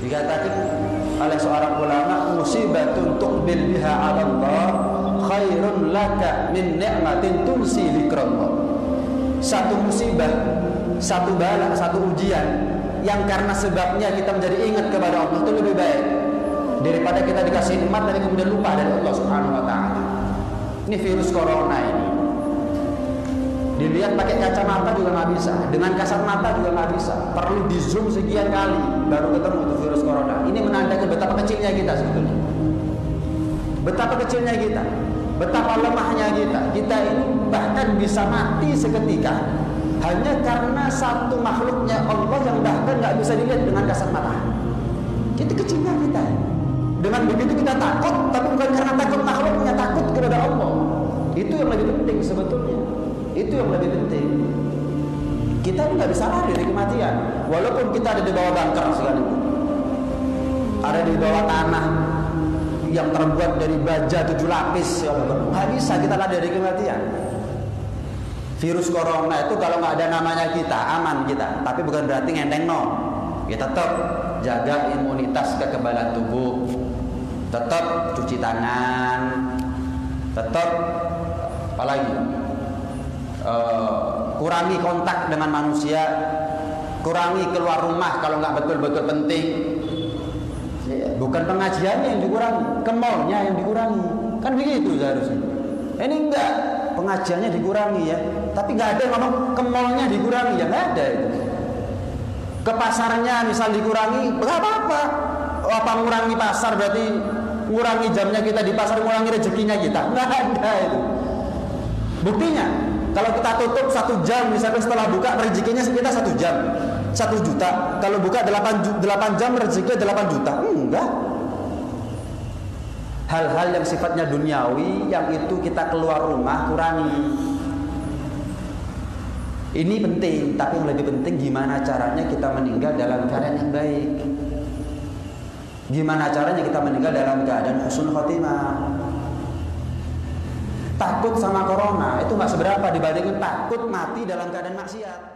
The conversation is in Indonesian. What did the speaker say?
Dikatakan oleh seorang ulama, musibatun tuqbil biha 'ala Allah khairun laka min ni'matin tumsi dzikrallah. Satu musibah, satu bala, satu ujian yang karena sebabnya kita menjadi ingat kepada Allah itu lebih baik daripada kita dikasih nikmat dan kemudian lupa dari Allah Subhanahu wa taala. Ini virus corona ini. Dilihat pakai kacamata juga nggak bisa, dengan kasat mata juga nggak bisa. Perlu di zoom sekian kali baru ketemu itu virus corona. Ini menandakan betapa kecilnya kita sebetulnya, betapa kecilnya kita, betapa lemahnya kita. Kita ini bahkan bisa mati seketika hanya karena satu makhluknya Allah yang bahkan nggak bisa dilihat dengan kasat mata. Itu kecilnya kita. Dengan begitu kita takut, tapi bukan karena takut makhluknya, takut kepada Allah. Itu yang lebih penting sebetulnya. Itu yang lebih penting. Kita nggak bisa lari dari kematian, walaupun kita ada di bawah bunker sekalipun, ada di bawah tanah yang terbuat dari baja 7 lapis, nggak bisa kita lari dari kematian. Virus corona itu kalau nggak ada namanya kita aman kita, tapi bukan berarti ngendeng no. Kita tetap jaga imunitas kekebalan tubuh, tetap cuci tangan, tetap apalagi kurangi kontak dengan manusia, kurangi keluar rumah kalau nggak betul-betul penting. Bukan pengajiannya yang dikurangi, ke mallnya yang dikurangi, kan begitu seharusnya. Ini enggak, pengajiannya dikurangi ya, tapi nggak ada ngomong ke mallnya dikurangi, ya nggak ada itu. Ke pasarnya misal dikurangi, nggak apa-apa. Apa ngurangi pasar berarti ngurangi jamnya kita di pasar, ngurangi rezekinya kita? Nggak ada itu. Buktinya, kalau kita tutup 1 jam misalnya setelah buka rezekinya kita 1 jam 1 juta. Kalau buka 8 jam rezekinya 8 juta. Enggak. Hal-hal yang sifatnya duniawi yang itu kita keluar rumah kurangi. Ini penting, tapi yang lebih penting gimana caranya kita meninggal dalam keadaan yang baik. Gimana caranya kita meninggal dalam keadaan husnul khotimah. Takut sama corona itu nggak seberapa dibandingkan takut mati dalam keadaan maksiat.